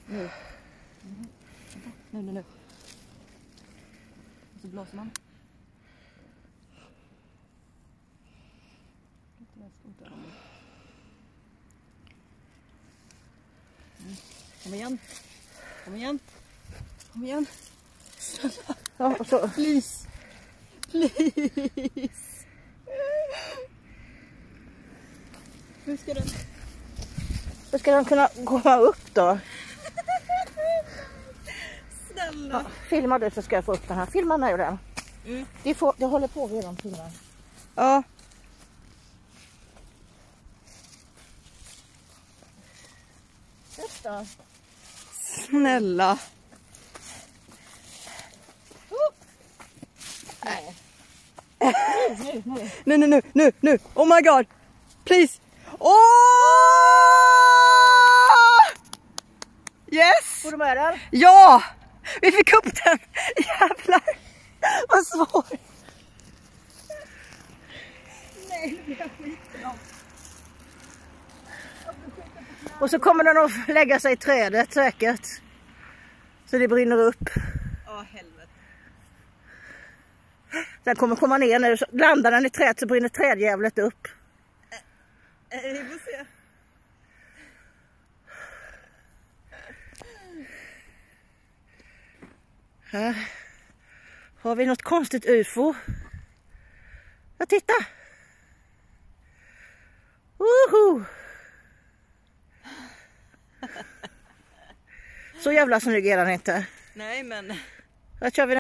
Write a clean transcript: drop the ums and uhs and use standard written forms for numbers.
Nu. Nu. Så blåser man. Kom igen. Kom igen. Kom igen. Snälla. Ja, och så. Please. Please. Hur ska den kunna komma upp då? Snälla. Ja, filma du så ska jag få upp den här. Filma mig och den. Det håller på redan filma. Ja. Upp då. Snälla. Nu. Oh my god. Please. Oh! Yes. Får du med den? Ja! Vi fick upp den. Jävlar. Vad svårt. Nej, det blir skitbra. Och så kommer den att lägga sig i trädet säkert. Så det brinner upp. Ja, helvete. Den kommer komma ner nu. Så landar den i trädet så brinner trädjävlet upp. Vi får se. Här har vi något konstigt UFO. Ja, titta. Woho! Så jävla snygg är den inte. Nej, men... Här kör vi den.